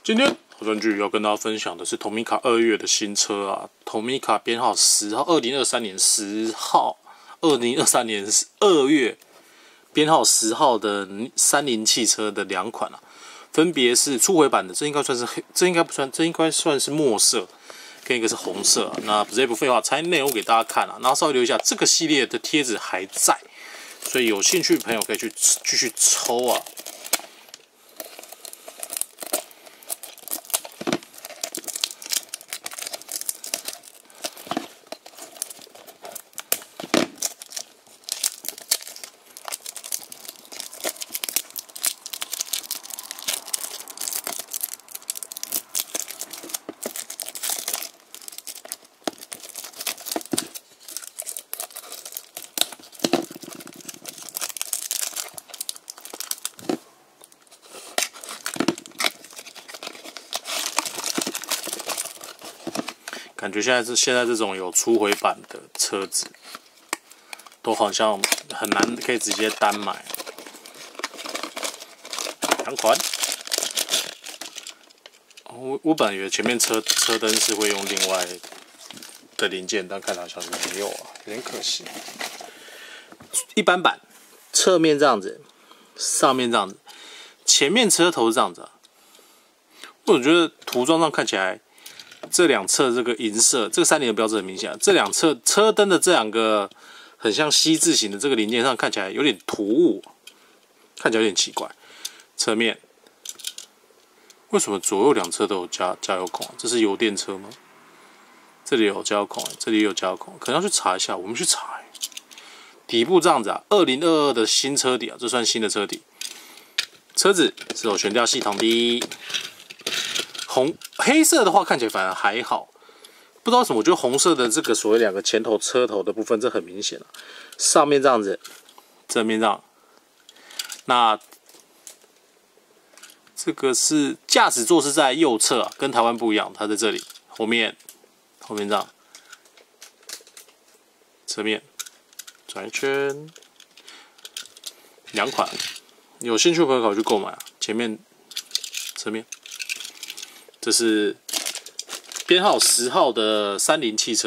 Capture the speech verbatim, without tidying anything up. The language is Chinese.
今天好专剧要跟大家分享的是 Tomica 二月的新车啊 ，Tomica 编号十号，二零二三年十号，二零二三年二月编号十号的三菱汽车的两款啊，分别是初回版的，这应该算是黑，这应该不算，这应该算是墨色，跟一个是红色、啊。那直接不废话，拆内容给大家看啊，然后稍微留意一下，这个系列的贴纸还在，所以有兴趣的朋友可以去继续抽啊。感觉现在是现在这种有初回版的车子，都好像很难可以直接单买。两款，我我本来以为前面车车灯是会用另外的零件，但看来好像是没有啊，有点可惜。一般版，侧面这样子，上面这样子，前面车头是这样子啊。我觉得涂装上看起来。这两侧这个银色，这个三菱的标志很明显、啊。这两侧车灯的这两个很像 C 字形的这个零件上看起来有点突兀，看起来有点奇怪。侧面为什么左右两侧都有加加油孔、啊？这是油电车吗？这里有加油孔、欸，这里也有加油孔，可能要去查一下。我们去查、欸。底部这样子啊，二零二二的新车底啊，这算新的车底。车子是有悬吊系统的。红黑色的话看起来反而还好，不知道为什么，我觉得红色的这个所谓两个前头车头的部分，这很明显了、啊。上面这样子，正面这样，那这个是驾驶座是在右侧啊，跟台湾不一样，它在这里，后面后面这样，侧面转一圈，两款，有兴趣的朋友可以去购买啊，前面、侧面。这是编号十号的三菱汽车。